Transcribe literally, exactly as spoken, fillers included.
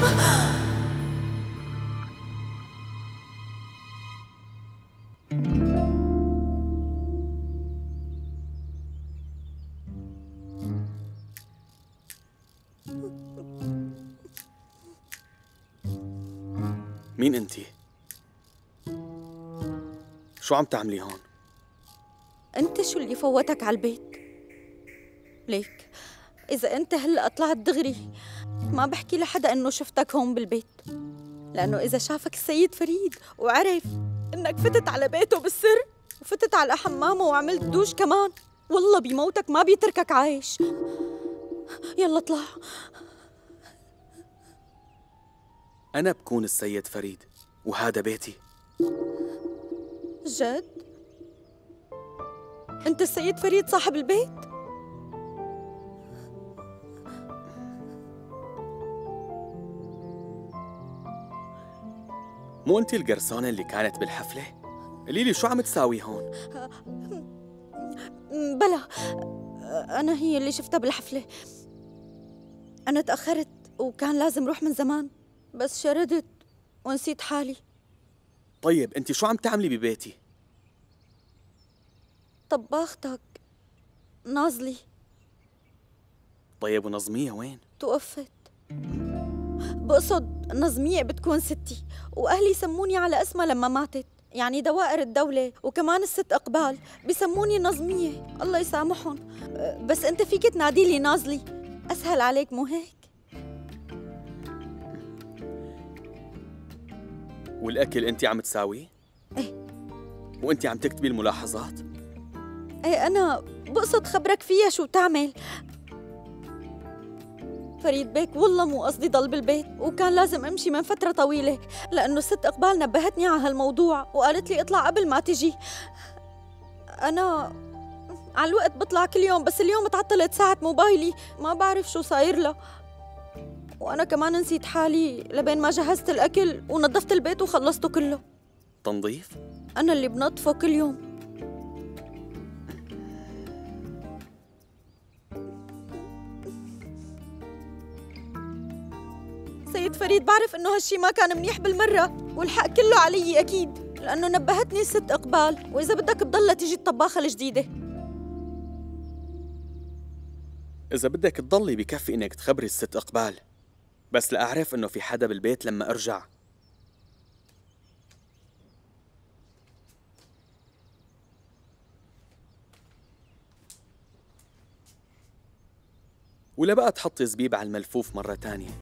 مين انتي؟ شو عم تعملي هون؟ انت شو اللي فوتك على البيت؟ ليك اذا انت هلا طلعت دغري ما بحكي لحدا انه شفتك هون بالبيت، لانه اذا شافك السيد فريد وعرف انك فتت على بيته بالسر وفتت على حمامه وعملت دوش كمان، والله بيموتك ما بيتركك عايش. يلا اطلع. أنا بكون السيد فريد وهذا بيتي. جد؟ أنت السيد فريد صاحب البيت؟ مو أنتي القرصانة اللي كانت بالحفلة؟ قولي لي شو عم تساوي هون؟ بلا، أنا هي اللي شفتها بالحفلة. أنا تأخرت وكان لازم روح من زمان، بس شردت ونسيت حالي. طيب أنتي شو عم تعملي ببيتي؟ طباختك نازلي. طيب ونظمية وين؟ توفت. بقصد نظمية بتكون ستي، وأهلي سموني على اسمها لما ماتت، يعني دوائر الدولة وكمان الست إقبال بسموني نظمية، الله يسامحهم. بس أنت فيك تنادي لي نازلي، أسهل عليك مو هيك؟ والأكل أنتي عم تساويه؟ إيه. وأنتي عم تكتبي الملاحظات؟ إيه، أنا بقصد خبرك فيها شو تعمل. فريد بيك والله مو قصدي ضل بالبيت، وكان لازم امشي من فترة طويلة لأنه الست إقبال نبهتني على هالموضوع وقالت لي اطلع قبل ما تجي. أنا على الوقت بطلع كل يوم، بس اليوم تعطلت ساعة موبايلي، ما بعرف شو صاير لها، وأنا كمان نسيت حالي لبين ما جهزت الأكل ونظفت البيت وخلصته كله. تنظيف؟ أنا اللي بنظفه كل يوم. سيد فريد بعرف إنه هالشي ما كان منيح بالمرة، والحق كله علي أكيد، لأنه نبهتني الست إقبال، وإذا بدك تضلها تيجي الطباخة الجديدة. إذا بدك تضلي بكفي إنك تخبري الست إقبال، بس لأعرف إنه في حدا بالبيت لما أرجع. ولا بقى تحطي زبيب على الملفوف مرة تانية.